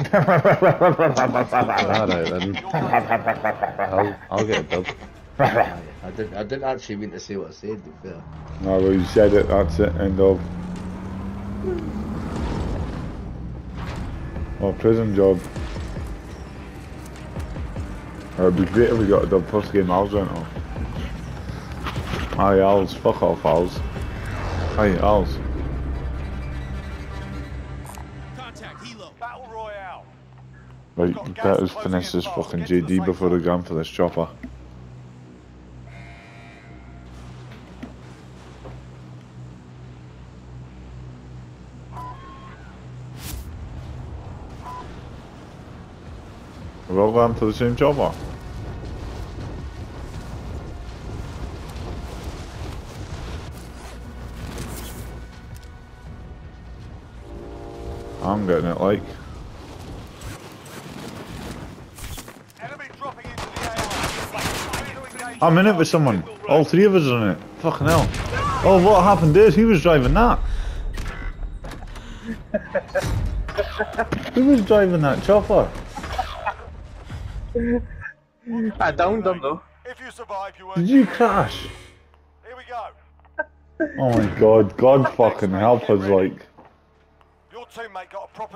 Alright then. I'll get a dub. I didn't actually mean to say what I said, to be fair. No, well, you said it, that's it, end of. Oh, prison job. It'd be great if we got a dub first game Al's went off. Aye, Al's, fuck off Al's. Aye, Al's. Contact, helo. Battle Royale. Right, let us finish this fucking JD before we go in for this chopper. We're all going for the same chopper. I'm getting it like. Enemy dropping into the AR. I'm in it with someone. All three of us are in it. Fucking hell. Oh, what happened there? Who was driving that? Who was driving that chopper? I downed them though. If you survive, you Did you crash? Here we go. Oh my god, God fucking help us like. Your teammate got a proper